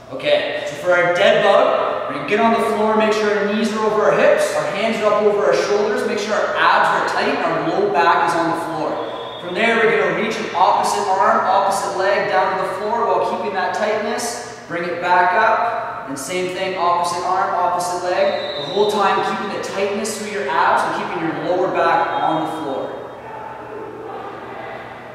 Okay, so for our dead bug, we're going to get on the floor, make sure our knees are over our hips, our hands are up over our shoulders, make sure our abs are tight and our low back is on the floor. From there, we're going to reach an opposite arm, opposite leg down to the floor while keeping that tightness. Bring it back up, and same thing, opposite arm, opposite leg. The whole time keeping the tightness through your abs and keeping your lower back on the floor.